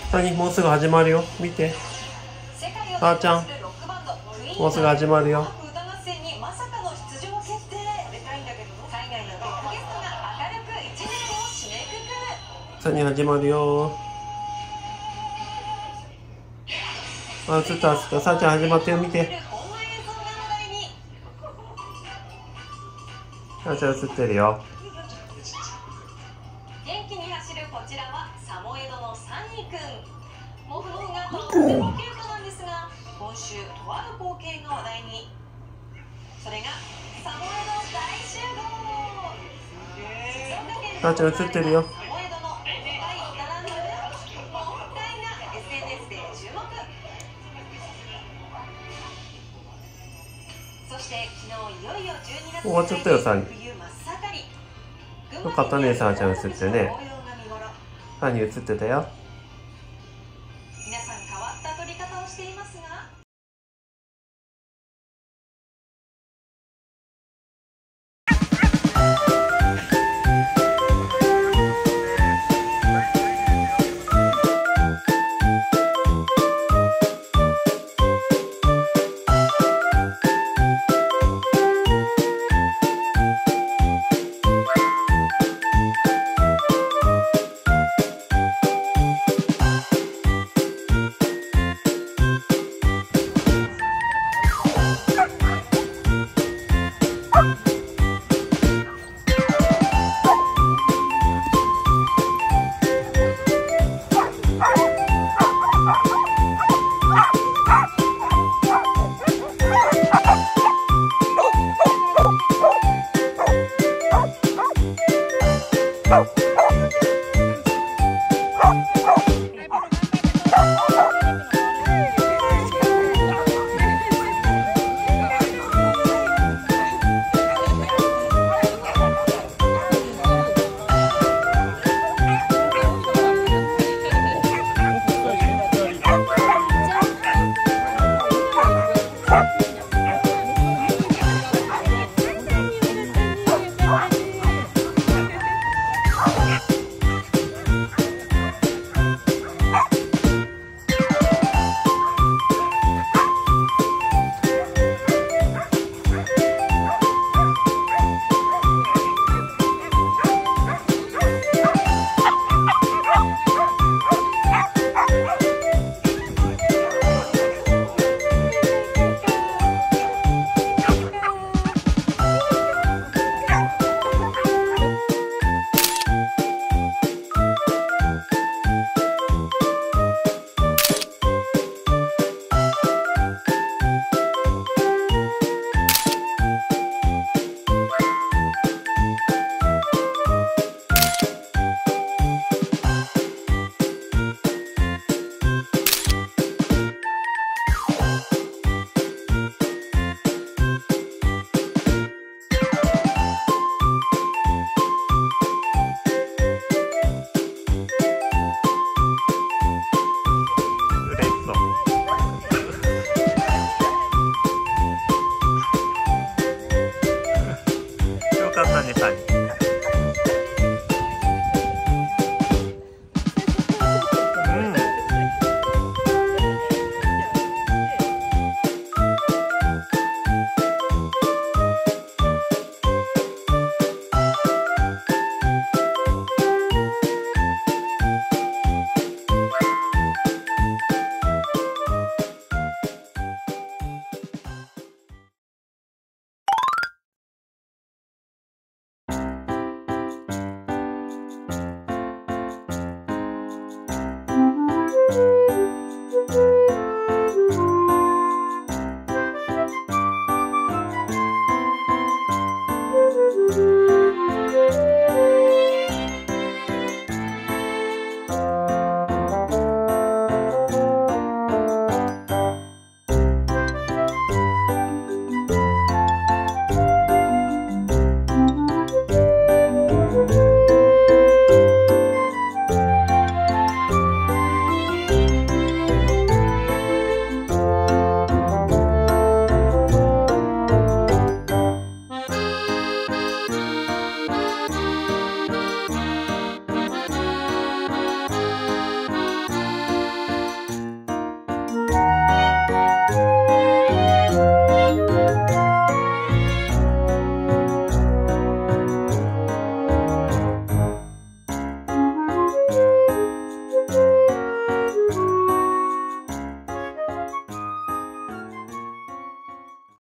何、もうすぐ始まるよ。見て。あーちゃん、もうすぐ始まるよ。サニー始まるよ。あ、映った映った。さあちゃん始まってよ、見て。さあちゃん映ってるよ。 元気に走るこちらはサモエドのサニーくん。モフモフがとってもキュートなんですが、今週とある光景が話題に。それがサモエド大集合。 さあちゃん映ってるよ。終わっちゃったよ、サニー。よかったね、さあちゃん映ってね。サニー映ってたよ。 皆さん変わった撮り方をしていますが。